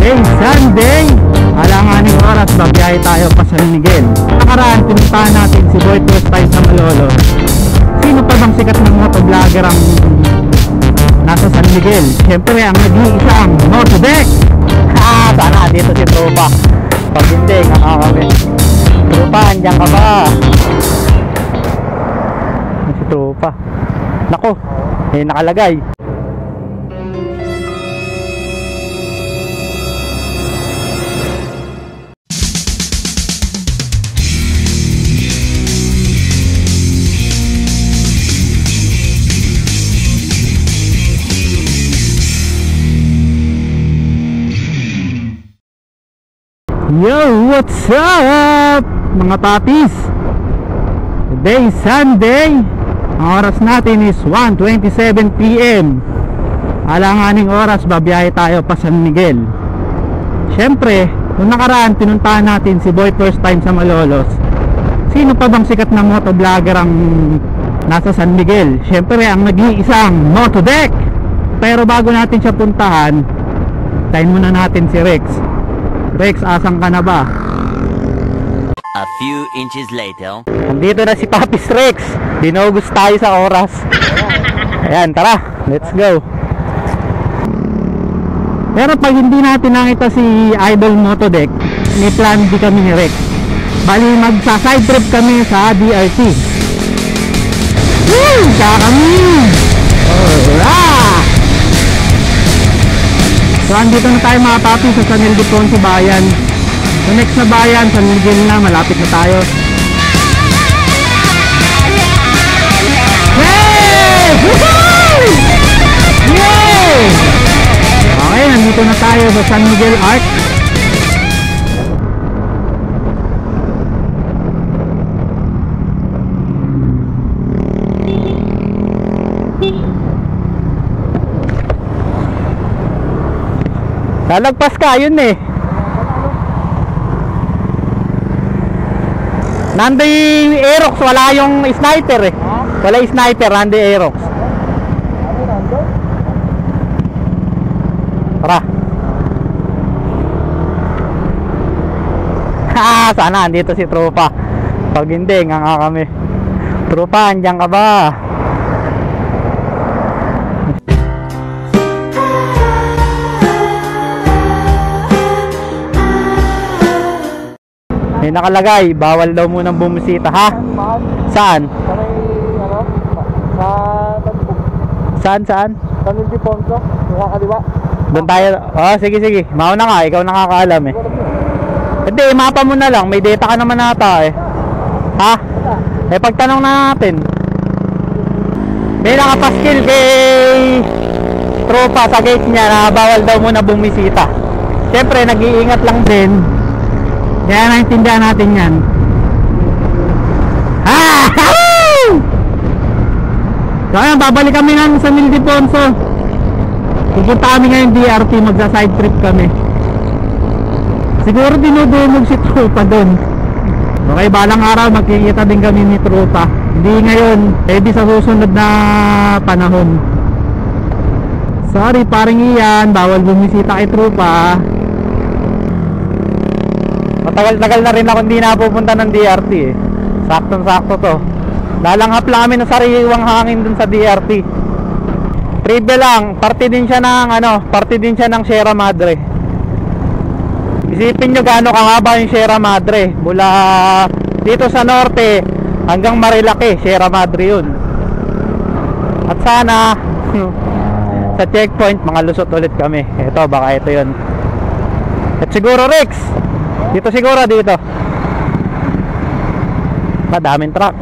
Today Sunday, alanganing oras, babiyahe tayo pa San Miguel. Nakaraan, pinuntahan natin si Boy first time sa Malolos. Sino pa bang sikat ng motovlogger ang nasa San Miguel? Siyempre ang nag-iisang Motodeck. Sana dito si Tropa. Pag hindi, kami. Tropa, andyan ka ba? Si Tropa. Nako, nakalagay. Yo, what's up mga papis? Today Sunday, ang oras natin is 1:27 PM. Alanganing oras, babiyahe tayo pa San Miguel. Siyempre, nung nakaraan pinuntahan natin si Boy first time sa Malolos. Sino pa bang sikat na motovlogger ang nasa San Miguel? Siyempre ang nag-iisang Motodeck. Pero bago natin siya puntahan, tayin muna natin si Rex. Rex, asan ka na ba? A few inches later. Nandito na si Papis Rex. Dinogos tayo sa oras. Ayan, tara, let's go. Pero pag hindi natin nakita si Idol Motodeck, may plan B kami ni Rex. Bali, magsa-side trip kami sa DRT. Woo! Kami! Alright! So andito na tayo mga papi sa San Ildefonso bayan. So next na bayan, San Miguel na, malapit na tayo. Hey! Woohoo! Yay! Okay, nandito na tayo sa San Miguel Arc. Lalagpas ka, yun eh. Nando yung Aerox, wala yung sniper eh. Wala yung sniper, nando yung Aerox. Tara. Sana andito si Tropa. Pag hindi, nga kami. Tropa, andyan ka ba? May nakalagay, bawal daw munang bumisita, ha? Saan? Saan? San Ildefonso, nakakaliwa. Doon tayo. Oh, sige. Mauna nga, ikaw nakakaalam eh. Hindi, mapa mo na lang. May data ka naman nata eh. Ha? Eh, pagtanong na natin. May nakapaskil kay Tropa sa gate niya na bawal daw muna bumisita. Siyempre, nag-iingat lang din. Kaya naintindihan natin yan. So ayan, babalik kami ng San Ildefonso. Pupunta kami ngayon DRT, magsa-side trip kami. Siguro dinudumog si Tropa doon. Okay, balang araw magkikita din kami ni Tropa. Hindi ngayon, di sa susunod na panahon. Sorry paring Ian, bawal bumisita kay Tropa. Matagal-tagal na rin ako hindi napupunta ng DRT eh. Saktong-sakto to. Lalanghap lang kami ng sariwang hangin dun sa DRT. Trivia lang, parte din siya ng Sierra Madre. Isipin nyo gaano kahaba yung Sierra Madre. Mula dito sa norte hanggang Marilake, Sierra Madre yun. At sana sa checkpoint makalusot ulit kami. Ito, baka ito yun. At siguro Rex, dito siguro, dito. Madaming truck.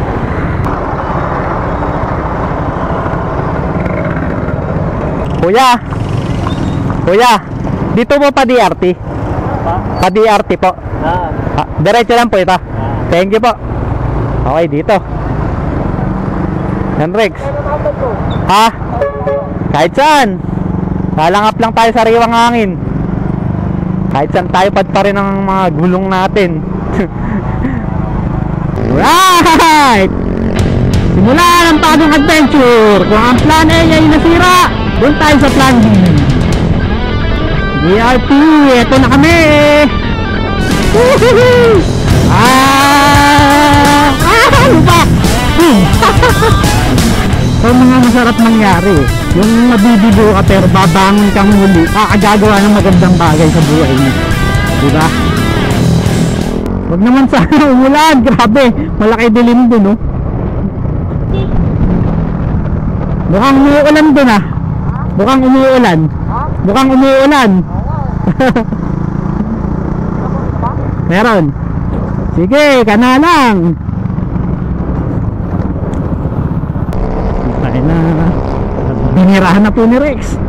Kuya, dito mo pa DRT? Pa DRT po. Diretso lang po ito. Thank you po. Okay, dito. Yan Rex. Ha? Kahit saan. Lalangap lang tayo sa sariwang hangin. Kahit saan tayo pa rin ang mga gulong natin. Right! Simula ng bagong adventure. Kung ang plan A ay nasira, doon tayo sa plan B. BRT, eto na kami. Woohoo! Ano ba? So mga masarap mangyari, yung mabibigo ka pero babangon kang muli, gagawa ng magandang bagay sa buhay mo, diba? Wag naman sana umulan, grabe, malaki dilim dun, no? Mukhang umuulan dun, ah. Mukhang umuulan. Mukhang umuulan. Meron. Sige, kana lang. Tayo na. Binirahan na po ni Rex.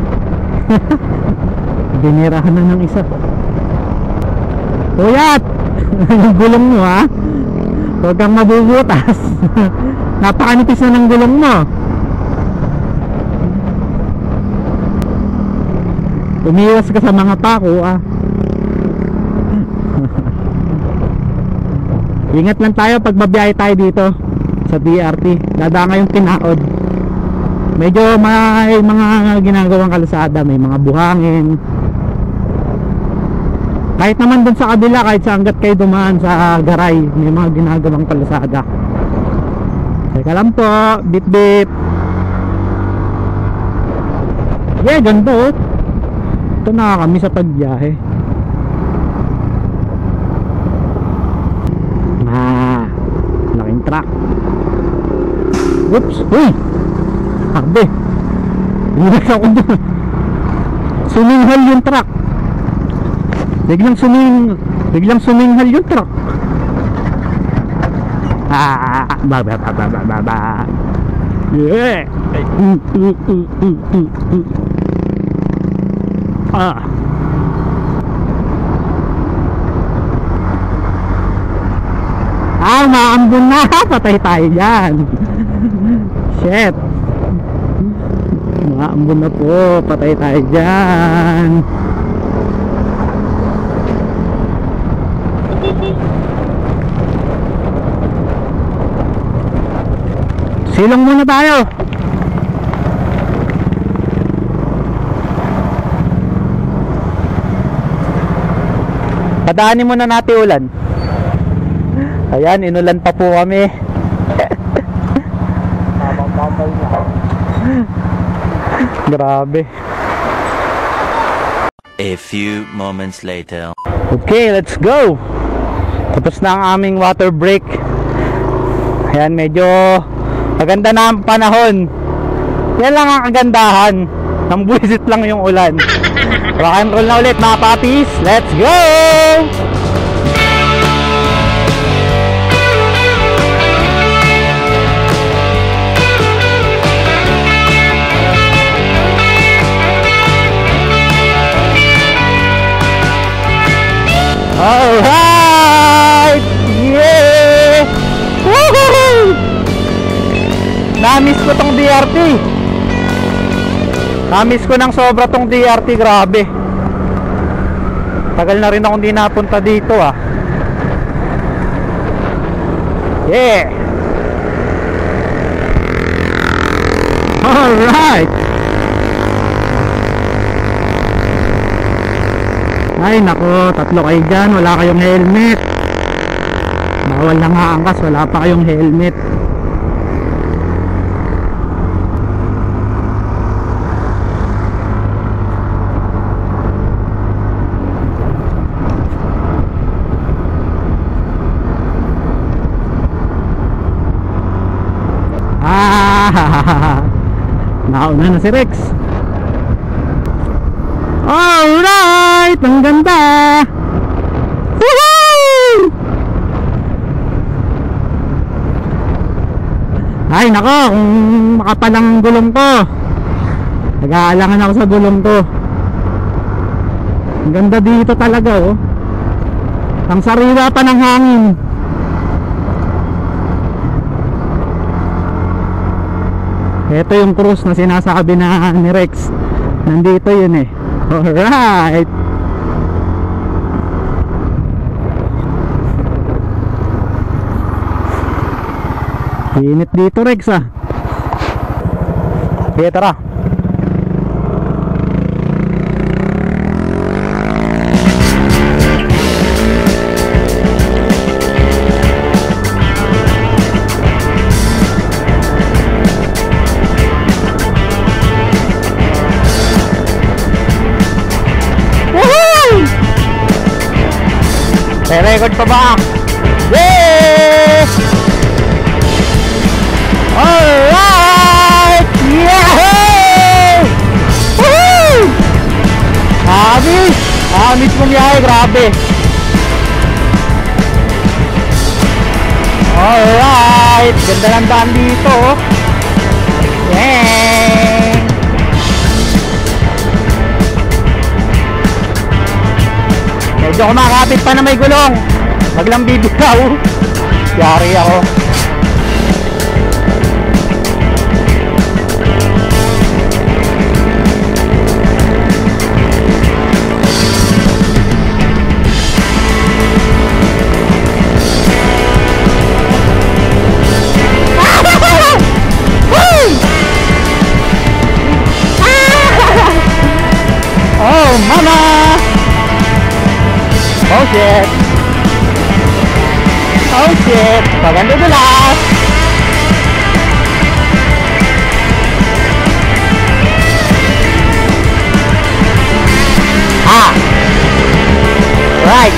Binirahan na ng isa. Tuyat! Yung gulong mo, ha? Huwag kang mabubutas. Napakanipis na ng gulong mo. Umiwas ka sa mga pako, ah. Ingat lang tayo pag babiyahe tayo dito sa BRT. Dadaan yung Pinaod. Medyo may mga ginagawang kalsada, may mga buhangin. Kahit naman dun sa kabila, kahit sa hanggat kayo dumaan sa Garay, may mga ginagawang kalsada. Teka lang po, bip bip. Yeah, ganda, oh. Ito na kami sa pagbiyahe. Laking truck. Oops, uy, harbe. Inis ako doon. Suminghal yung truck. Biglang suminghal yung truck. Yeah. Maambun na. Patay tayo dyan. Shit. Maambun na po. Patay tayo dyan. Silong muna tayo. Padaanin muna natin ulan. Ayan, inulan pa po kami. Grabe. A few moments later. Okay, let's go. Tapos na ang aming water break. Ayan, medyo maganda na ang panahon. Yan lang ang kagandahan. Nambuisit lang yung ulan. Rock and roll na ulit mga papis. Let's go! Alright! Yeah! Woohoo! Namiss ko tong DRT. Namiss ko ng sobra tong DRT, grabe. Tagal na rin akong di napunta dito, ah. Yeah! Alright! Ay nako, tatlo kayo dyan, wala kayong helmet. Bawal na nga angkas, wala pa kayong helmet. Nauna na si Rex. Alright, ang ganda. Woohoo! Ay nako, kung makapalang ang gulong ko. Nag-aalangan ako sa gulong ko. Ang ganda dito talaga, oh. Ang sariwa pa ng hangin. Ito yung cruise na sinasabi na ni Rex. Nandito yun eh. Alright. Init dito Rex, ah. Okay, tara. May record pa ba? Yes! Alright! Yahoo! Woohoo! Amis mong yahe, grabe. Alright! Ganda ng daan dito. Yang! Medyo kumakapit pa na may gulong. Wag lang bibitaw. Yari ako. Oh, mama! Oh shit! Oh shit! Paganda dulas! Ah! Right!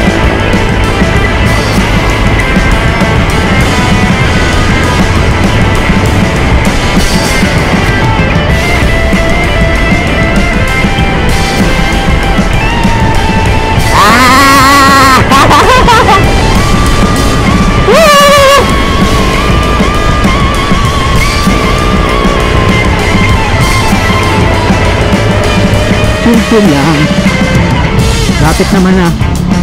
Chill lang. Lapit naman na.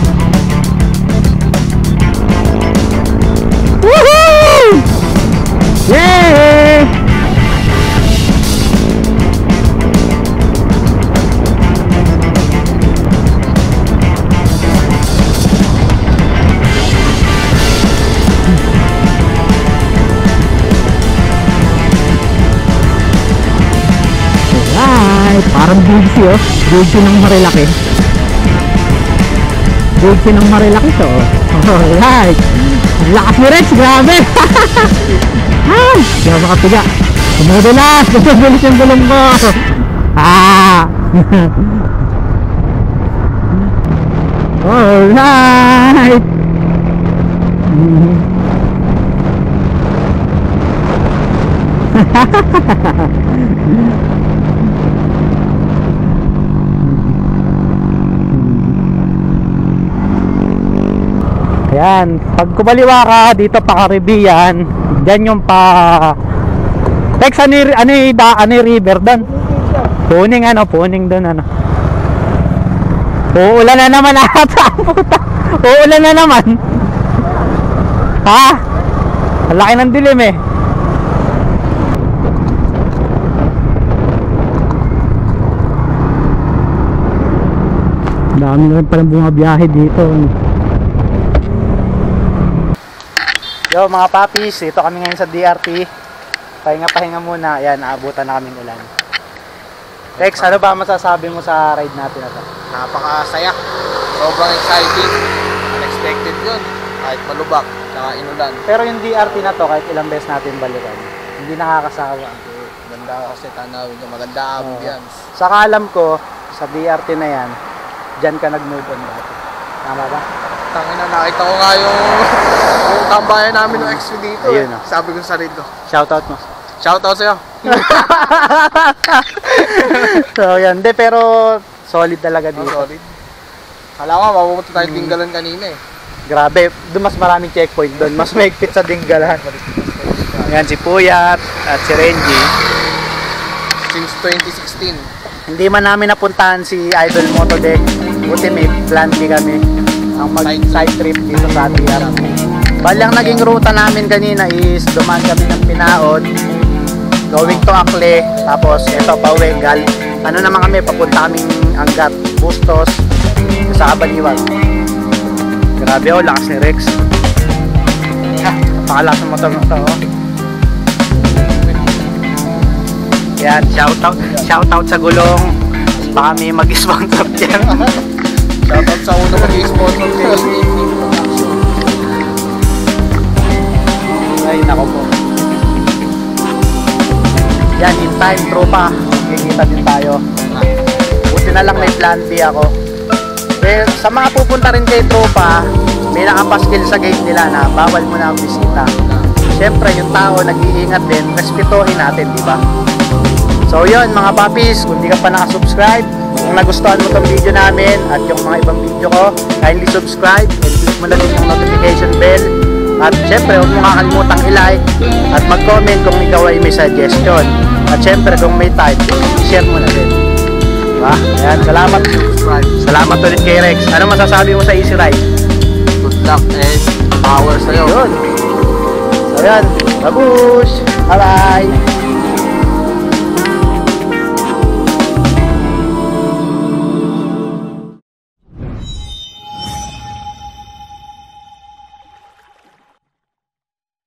Woohoo! Yay! Parang bigsi oh. Bigsi ng Marilaki. Bigsi ng Marilaki to oh. Alright. Ang lakas mo Rex, grabe. Ay, hindi ako makapiga. Tumudulas, tumudulas yung gulong ko. Ah. Alright. Ayan, pag kumaliwa ka dito pa Caribbean, dyan yung pa Tex, ano river doon? Puning doon ano. Uulan na naman ata. Uulan na naman. Ha? Ang laki ng dilim eh. Dami na rin palang bumabiyahe dito. Yo mga papis, ito kami ngayon sa DRT. Pahinga muna. Ayan, naabutan na kaming ulan. Tex, ano ba masasabi mo sa ride natin na to? Napakasaya. Sobrang exciting. Unexpected yun. Kahit malubak, saka inulan. Pero yung DRT na to, kahit ilang beses natin balikan, hindi nakakasawa. Ganda kasi tanawin niya. Maganda ambience. Saka alam ko, sa DRT na yan, dyan ka nag-move on dati. Tama ba? Tangina, nakita ko nga yung tambayan namin ng ex dito. Ayun, eh. Sabi ko sa rito. Shoutout mo. Shoutout sa'yo. So yan, de, pero solid talaga dito. Solid. Alam ko, mapupunta tayo Dinggalan kanina eh. Grabe, doon mas maraming checkpoint doon. Mas mahigpit sa Dinggalan. Yan si Puyat at si Renji. Since 2016. Hindi man namin napuntahan si Idol Motodeck. Buti may plan B kami ang mag-side trip dito sa Atiyar. Bali ang naging ruta namin kanina is dumaan kami ng Pinaon, going to Akle, tapos ito pauwi ano naman kami, papunta kaming Angat, Bustos, sa Abaniwag. Grabe oh, lakas ni Rex. Pakalakas ng motor na to oh. Yan, shoutout sa gulong. Baka may mag-sponsor dyan. Shoutout sa unang mag-sponsor kay ay, nako po. Yan, in time, tropa. Kikita din tayo. Buti na lang may plan B ako. Then, sa mga pupunta rin kay tropa, may nakapaskil sa gate nila na bawal mo na ang bisita. Siyempre, yung tao nag-iingat din, respetuhin natin, di ba? So yun mga papis, kung di ka pa nakasubscribe, kung nagustuhan mo tong video namin at yung mga ibang video ko, kindly subscribe and click mo na din yung notification bell. At syempre, huwag mo kakalimutang i-like at mag-comment kung ikaw ay may suggestion. At syempre, kung may time, share mo na din. Diba? Ayan, salamat. Salamat ulit kay Rex. Ano masasabi mo sa Easy Ride? Good luck and power sa'yo. Yun. So yan, babush! Bye-bye!